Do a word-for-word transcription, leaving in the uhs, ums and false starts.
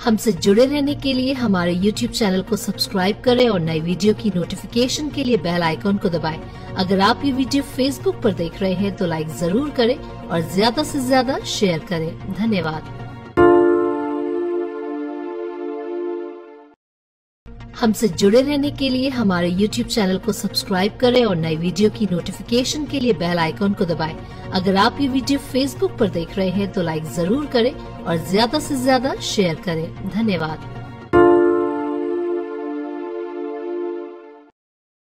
हमसे जुड़े रहने के लिए हमारे यूट्यूब चैनल को सब्सक्राइब करें और नई वीडियो की नोटिफिकेशन के लिए बेल आइकॉन को दबाएं। अगर आप ये वीडियो फेसबुक पर देख रहे हैं तो लाइक जरूर करें और ज्यादा से ज्यादा शेयर करें। धन्यवाद। हमसे जुड़े रहने के लिए हमारे यूट्यूब चैनल को सब्सक्राइब करें और नई वीडियो की नोटिफिकेशन के लिए बेल आइकॉन को दबाएं। अगर आप ये वीडियो फेसबुक पर देख रहे हैं तो लाइक जरूर करें और ज्यादा से ज्यादा शेयर करें। धन्यवाद।